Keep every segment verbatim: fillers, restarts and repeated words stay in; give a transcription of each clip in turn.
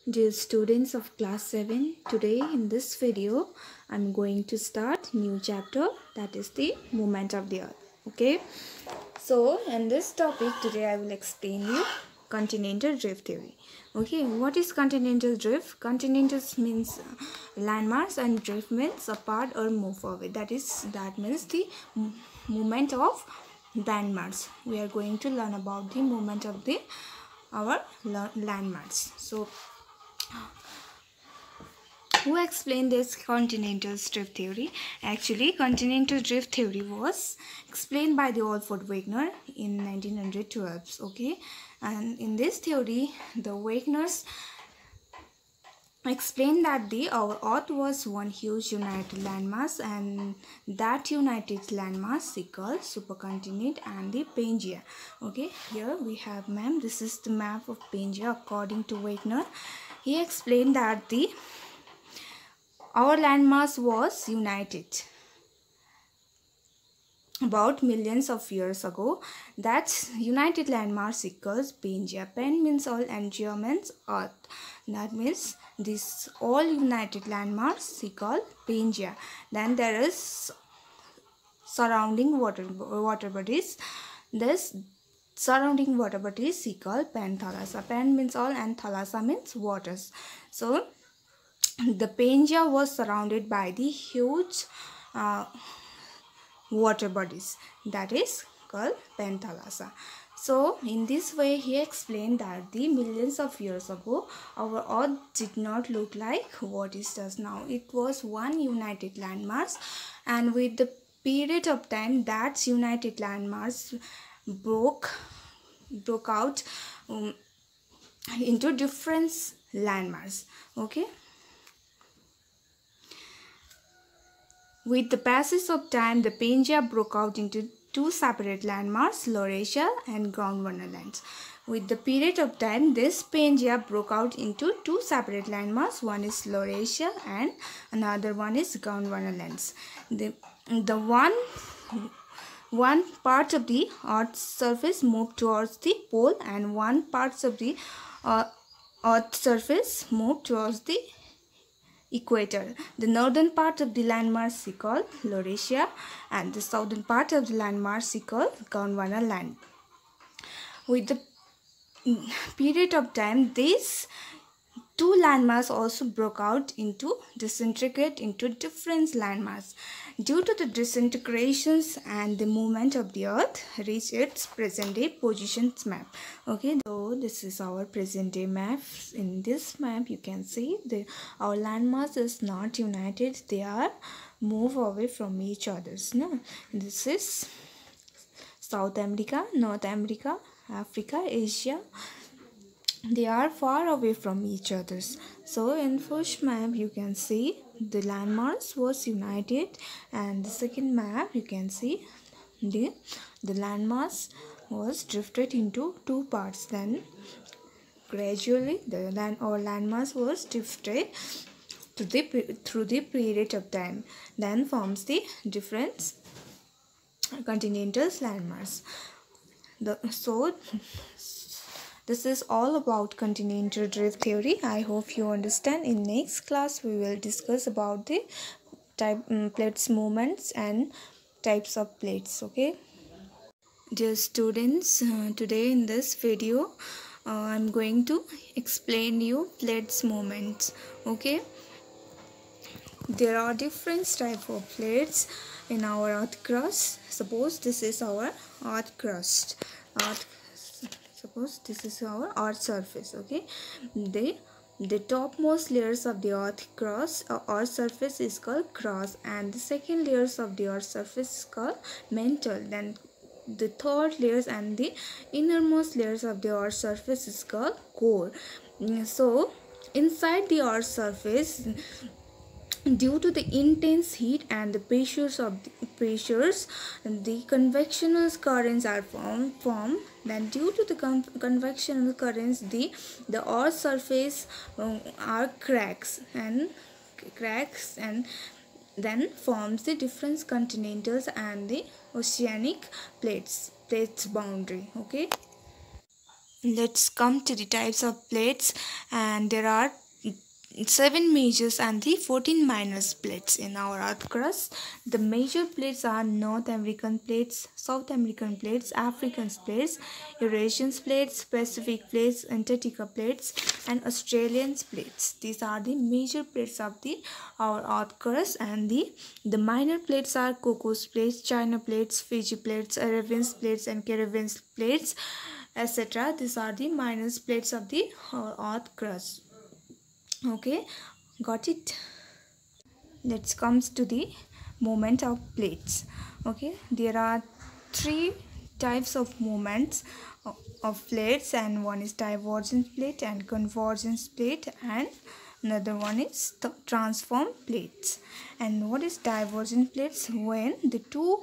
Dear students of class seven, today in this video I'm going to start new chapter, that is the movement of the earth. Okay, so in this topic today I will explain you continental drift theory. Okay, what is continental drift? Continental means landmass and drift means apart or move away. That is that means the movement of landmass. We are going to learn about the movement of the our landmass. So who explained this continental drift theory? Actually, continental drift theory was explained by the Alfred Wegener in nineteen twelve. Okay, and in this theory, the Wegeners explained that the our Earth was one huge united landmass, and that united landmass is called supercontinent and the Pangaea. Okay, here we have ma'am. This is the map of Pangaea according to Wegener. He explained that the our landmass was united about millions of years ago. That's united landmass equals Pangaea. Pan means all and Gea means earth. That means this all united landmass equal Pangaea. Then there is surrounding water water bodies. This surrounding water bodies equal Panthalassa. Pan means all and Thalassa means waters. So the Pangaea was surrounded by the huge uh, water bodies, that is called Panthalassa. So in this way he explained that the millions of years ago our earth did not look like what it does now. It was one united landmass, and with the period of time that united landmass broke broke out um, into different landmass. Okay, with the passage of time, the Pangaea broke out into two separate landmasses, Laurasia and Gondwana lands. With the period of time, this Pangaea broke out into two separate landmasses. One is Laurasia and another one is Gondwana lands. The, the one, one part of the Earth's surface moved towards the pole, and one part of the uh, Earth's surface moved towards the equator. The northern part of the landmass is called Laurasia, and the southern part of the landmass is called Gondwana land. With the period of time, these two landmass also broke out into disintegrate into different landmass. Due to the disintegrations and the movement of the earth reached its present day positions map. Okay, so this is our present day map. In this map you can see the our landmass is not united, they are move away from each others. No, this is South America, North America, Africa, Asia. They are far away from each others. So in first map you can see the landmass was united, and the second map you can see the the landmass was drifted into two parts. Then gradually the land or landmass was drifted to the through the period of time, then forms the different continental landmass. The so this is all about continental drift theory. I hope you understand. In next class we will discuss about the type um, plates movements and types of plates. Okay, dear students, uh, today in this video uh, I'm going to explain you plates movements. Okay, there are different type of plates in our earth crust. Suppose this is our earth crust. Earth Suppose this is our earth surface. Okay, the the topmost layers of the earth crust or earth surface is called crust, and the second layers of the earth surface is called mantle. Then the third layers and the innermost layers of the earth surface is called core. So inside the earth surface, due to the intense heat and the pressures of the pressures, the convectional currents are formed. Form. Then, due to the con convectional currents, the the earth surface uh, are cracks and cracks, and then forms the different continentals and the oceanic plates plates boundary. Okay. let's come to the types of plates, and there are seven majors and the fourteen minor plates in our earth crust. The major plates are North American plates, South American plates, African plates, Eurasian plates, Pacific plates, Antarctica plates, and Australian plates. These are the major plates of the our earth crust, and the the minor plates are Cocos plates, China plates, Fiji plates, Arabian plates, and Caribbean plates, et cetera. These are the minor plates of the our earth crust. Okay, got it. Let's comes to the movement of plates. Okay, there are three types of movements of plates, and one is divergent plate and convergence plate, and another one is transform plates. And what is divergent plates? When the two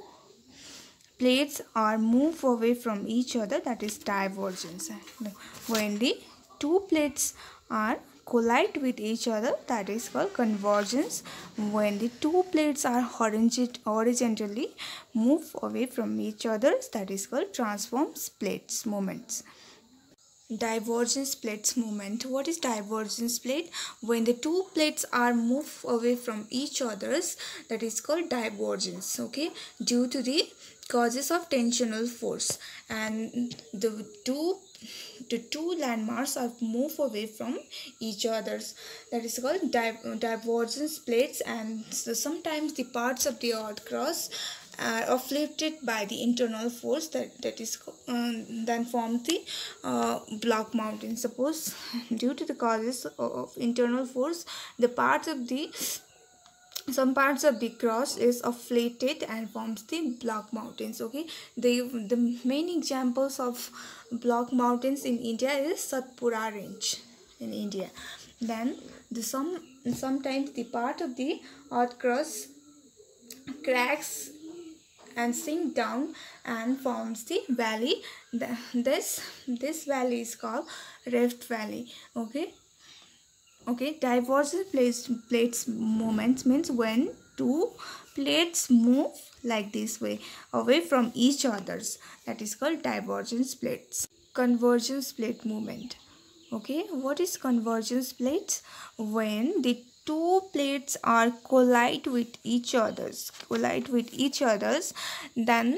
plates are moved away from each other, that is divergence. When the two plates are collide with each other, that is called convergence. When the two plates are horizontally move away from each other, that is called transform plates movements. Divergence plates movement. What is divergence plate? When the two plates are moved away from each others, that is called divergence. Okay, due to the causes of tensional force, and the two the two landmarks are moved away from each others, that is called di divergence plates. And so sometimes the parts of the earth crust are afflicted by the internal force, that that is uh, then form the uh, block mountain. Suppose due to the causes of, of internal force, the parts of the some parts of the crust is afflated and forms the block mountains. Okay, the the main examples of block mountains in India is Satpura range in India. Then the some sometimes the part of the earth crust cracks and sink down and forms the valley. The, this this valley is called Rift Valley. Okay. Okay, divergent plates, plates movements means when two plates move like this way away from each others, that is called divergence plates. Convergence plate movement. Okay, what is convergence plates? When the two plates are collide with each others, collide with each others, then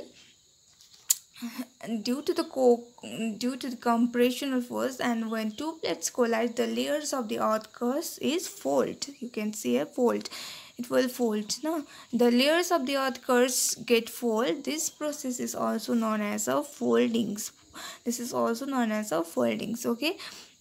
due to the co due to the compressional force, and when two plates collide, the layers of the earth crust is fold. You can see a fold. It will fold. No, the layers of the earth crust get fold. This process is also known as a foldings. This is also known as a foldings. Okay.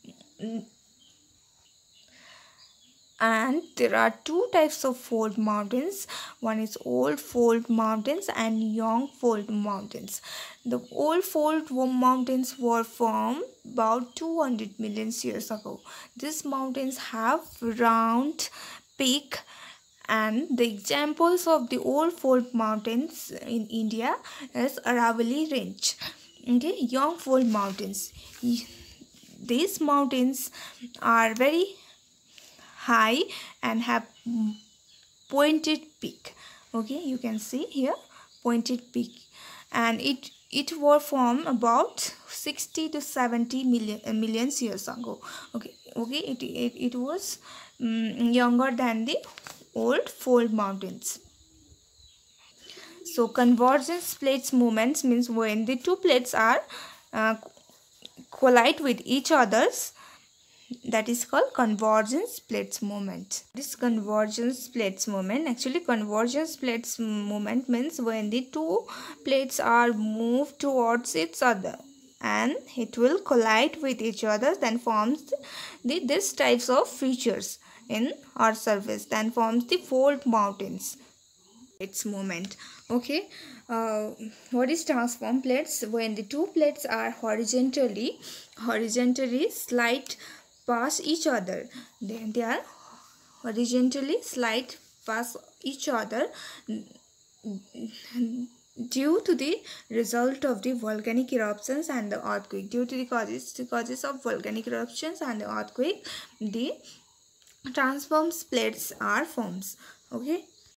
And there are two types of fold mountains. One is old fold mountains and young fold mountains. The old fold mountains were formed about two hundred million years ago. These mountains have round peak, and the examples of the old fold mountains in India is Aravalli range. Okay, young fold mountains. These mountains are very high and have pointed peak. Okay, you can see here pointed peak, and it it was formed about sixty to seventy million uh, millions years ago. Okay, okay, it it, it was um, younger than the old fold mountains. So convergence plates movements means when the two plates are uh, collide with each others, that is called convergence plates movement. This convergence plates movement, actually convergence plates movement means when the two plates are moved towards each other and it will collide with each other, then forms the this types of features in our surface, then forms the fold mountains. Its movement. Okay, uh, what is transform plates? When the two plates are horizontally horizontally slide past each other, then they are horizontally slide past each other due to the result of the volcanic eruptions and the earthquake. Due to the causes the causes of volcanic eruptions and the earthquake, the transform plates are formed. Okay,